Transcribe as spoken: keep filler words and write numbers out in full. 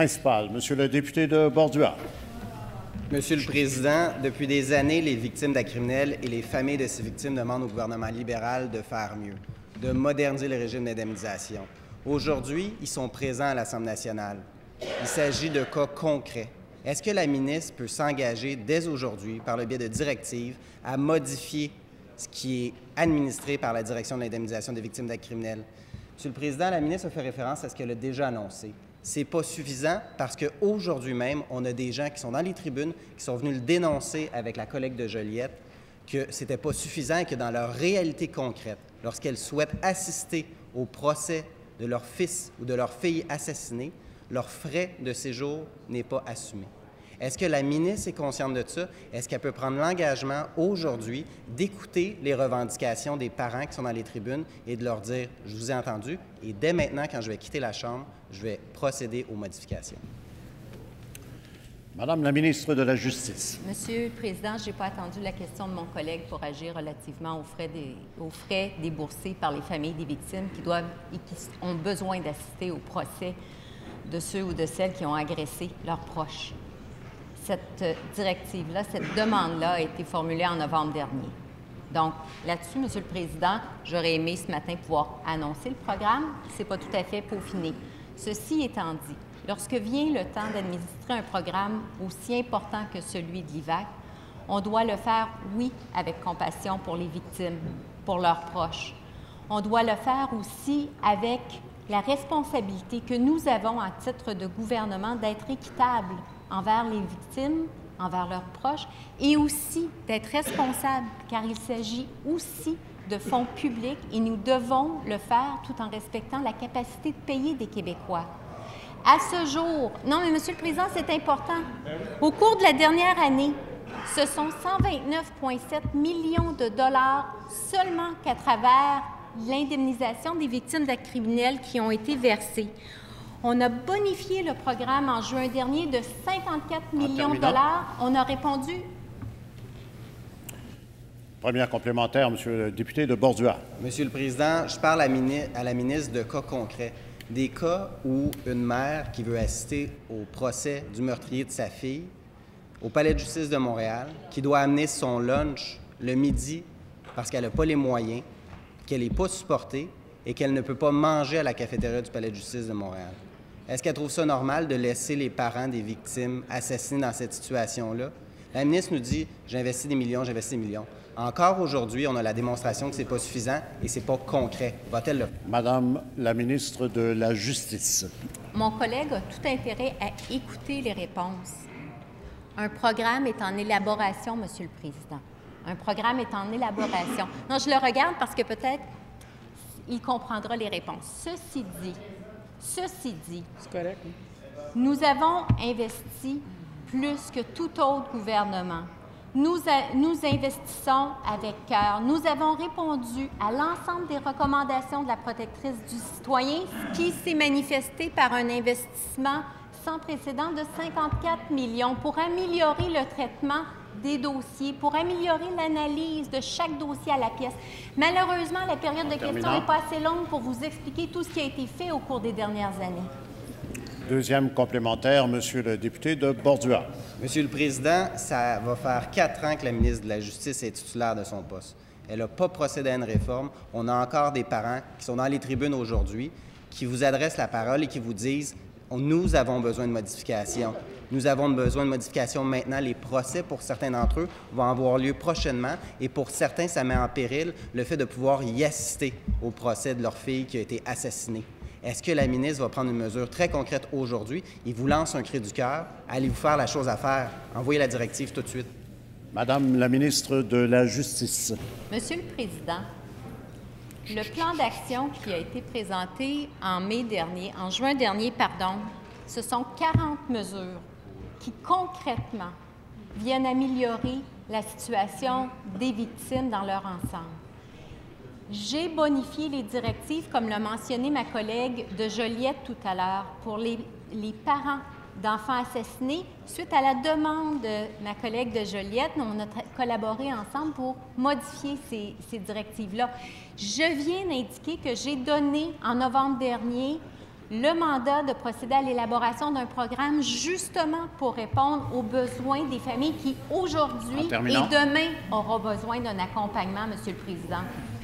Principal, Monsieur le député de Bordua. Monsieur le Président, depuis des années, les victimes d'actes criminels et les familles de ces victimes demandent au gouvernement libéral de faire mieux, de moderniser le régime d'indemnisation. Aujourd'hui, ils sont présents à l'Assemblée nationale. Il s'agit de cas concrets. Est-ce que la ministre peut s'engager dès aujourd'hui, par le biais de directives, à modifier ce qui est administré par la Direction de l'indemnisation des victimes d'actes criminels? Monsieur le Président, la ministre a fait référence à ce qu'elle a déjà annoncé. Ce n'est pas suffisant parce qu'aujourd'hui même, on a des gens qui sont dans les tribunes, qui sont venus le dénoncer avec la collègue de Joliette, que ce n'était pas suffisant et que dans leur réalité concrète, lorsqu'elles souhaitent assister au procès de leur fils ou de leur fille assassinée, leur frais de séjour n'est pas assumé. Est-ce que la ministre est consciente de ça? Est-ce qu'elle peut prendre l'engagement aujourd'hui d'écouter les revendications des parents qui sont dans les tribunes et de leur dire « je vous ai entendu » et dès maintenant, quand je vais quitter la Chambre, je vais procéder aux modifications? Madame la ministre de la Justice. Monsieur le Président, je n'ai pas attendu la question de mon collègue pour agir relativement aux frais, des, aux frais déboursés par les familles des victimes qui doivent et qui ont besoin d'assister au procès de ceux ou de celles qui ont agressé leurs proches. Cette directive-là, cette demande-là a été formulée en novembre dernier. Donc, là-dessus, Monsieur le Président, j'aurais aimé ce matin pouvoir annoncer le programme. Ce n'est pas tout à fait peaufiné. Ceci étant dit, lorsque vient le temps d'administrer un programme aussi important que celui de l'I V A C, on doit le faire, oui, avec compassion pour les victimes, pour leurs proches. On doit le faire aussi avec la responsabilité que nous avons à titre de gouvernement d'être équitable envers les victimes, envers leurs proches, et aussi d'être responsable, car il s'agit aussi de fonds publics et nous devons le faire tout en respectant la capacité de payer des Québécois. À ce jour, non, mais Monsieur le Président, c'est important. Au cours de la dernière année, ce sont cent vingt-neuf virgule sept millions de dollars seulement qu'à travers l'indemnisation des victimes d'actes criminels qui ont été versés. On a bonifié le programme en juin dernier de cinquante-quatre millions de dollars. On a répondu. Première complémentaire, Monsieur le député de Bordua. Monsieur le Président, je parle à, à la ministre de cas concrets. Des cas où une mère qui veut assister au procès du meurtrier de sa fille au Palais de justice de Montréal, qui doit amener son lunch le midi parce qu'elle n'a pas les moyens, qu'elle n'est pas supportée et qu'elle ne peut pas manger à la cafétéria du Palais de justice de Montréal. Est-ce qu'elle trouve ça normal de laisser les parents des victimes assassinés dans cette situation-là? La ministre nous dit « j'investis des millions, j'investis des millions ». Encore aujourd'hui, on a la démonstration que ce n'est pas suffisant et ce n'est pas concret. Va-t-elle le faire? Madame la ministre de la Justice. Mon collègue a tout intérêt à écouter les réponses. Un programme est en élaboration, Monsieur le Président. Un programme est en élaboration. Non, je le regarde parce que peut-être il comprendra les réponses. Ceci dit, ceci dit, c'est correct, oui. Nous avons investi plus que tout autre gouvernement. Nous, a, nous investissons avec cœur. Nous avons répondu à l'ensemble des recommandations de la protectrice du citoyen, qui s'est manifesté par un investissement sans précédent de cinquante-quatre millions pour améliorer le traitement des dossiers, pour améliorer l'analyse de chaque dossier à la pièce. Malheureusement, la période de questions n'est pas assez longue pour vous expliquer tout ce qui a été fait au cours des dernières années. Deuxième complémentaire, Monsieur le député de Bordua. Monsieur le Président, ça va faire quatre ans que la ministre de la Justice est titulaire de son poste. Elle n'a pas procédé à une réforme. On a encore des parents qui sont dans les tribunes aujourd'hui, qui vous adressent la parole et qui vous disent « nous avons besoin de modifications ». Nous avons besoin de modifications maintenant. Les procès, pour certains d'entre eux, vont avoir lieu prochainement et pour certains, ça met en péril le fait de pouvoir y assister au procès de leur fille qui a été assassinée. Est-ce que la ministre va prendre une mesure très concrète aujourd'hui? Il vous lance un cri du cœur. Allez-vous faire la chose à faire? Envoyez la directive tout de suite. Madame la ministre de la Justice. Monsieur le Président, le plan d'action qui a été présenté en mai dernier, en juin dernier, pardon, ce sont quarante mesures qui, concrètement, viennent améliorer la situation des victimes dans leur ensemble. J'ai bonifié les directives, comme l'a mentionné ma collègue de Joliette tout à l'heure, pour les, les parents d'enfants assassinés. Suite à la demande de ma collègue de Joliette, on a collaboré ensemble pour modifier ces, ces directives-là. Je viens d'indiquer que j'ai donné en novembre dernier le mandat de procéder à l'élaboration d'un programme justement pour répondre aux besoins des familles qui, aujourd'hui et demain, auront besoin d'un accompagnement, Monsieur le Président.